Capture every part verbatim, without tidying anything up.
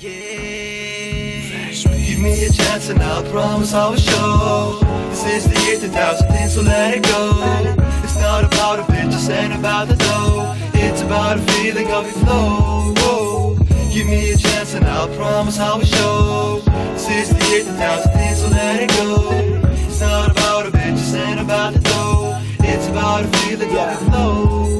Yeah. Give me a chance and I'll promise I will show. This is the year two thousand, so let it go. It's not about a bitch, it's ain't about the dough. It's about a feeling of your flow. Whoa. Give me a chance and I'll promise I will show. This is the year two thousand, so let it go. It's not about a bitch, it's ain't about the dough. It's about a feeling of your flow.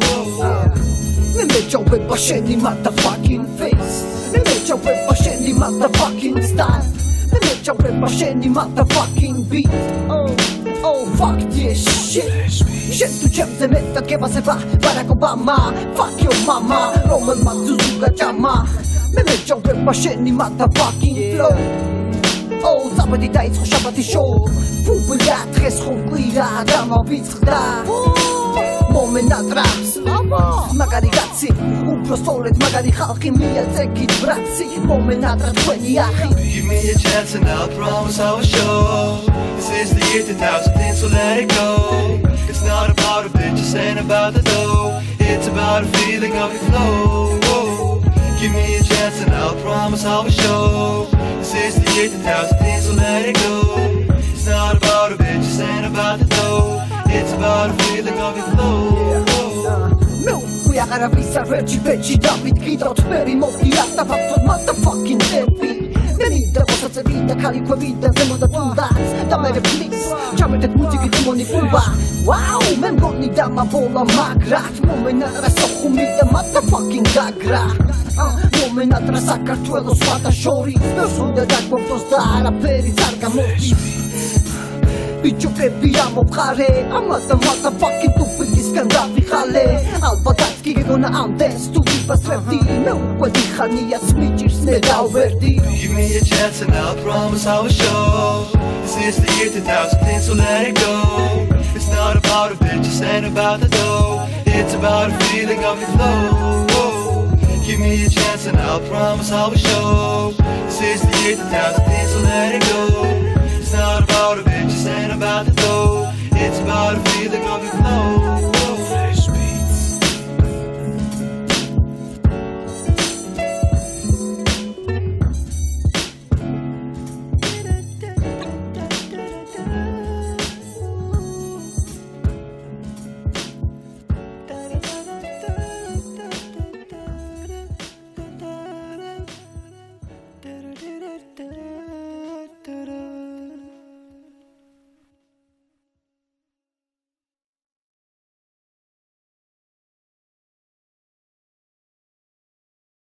Limit your whip or shady motherfucking face. Limit your whip or shady motherfucking style. Limit your whip or shady motherfucking beat. Oh, oh fuck this shit. Shit tu cię zemyta, que vas a va Barack Obama. Fuck your mama, Roman Matsuzuka Jama. Limit your whip or shady motherfucking flow. Oh, zapad i dajc, choshabat i show. Fubelat, res chonglira, dama vitzda. Moment na traps magari gazzi un prostolet magari xalqi miyatzekit bratzi moment na tratweni axi. Give me a chance and I'll promise I will show. This is the year two thousand, so let it go. It's not about a bitch, it's ain't about the dough. It's about a feeling of your flow. Whoa. Give me a chance and I'll promise I will show. This is the year two thousand, so let it go. It's not about a bitch, it's ain't about the dough. It's about a feeling of your flow. Meu, kuja garavisa reči veći David Gidot Meri moti rasta vaptot motherfucking debi. Venite cosa se vita kali qua vita zemo da tundac. Da mere please, čametet muziki demoni kuba. Wow, men godni dama vola magrat. Moment atrás ojo mita motherfucking gagra. Moment atrás sacar tuelo svata shori. No sun da dak povtos da raperi zarga moti. Bicho prebiamo bħare Amata motherfucking tupiki skandavi ħale Al-badatki għegona għamdes tu viva srefti Mew għadi ħanija smiġir smedaw verdi. Give me a chance and I'll promise I will show. This is the year two thousand, so let it go. It's not about a bitch, it's ain't about the dough. It's about a feeling of your flow. Whoa. Give me a chance and I'll promise I will show. This is the year two thousand, so let it go. It's not about a bitch, it's ain't about the dough. It's about a feeling of your flow.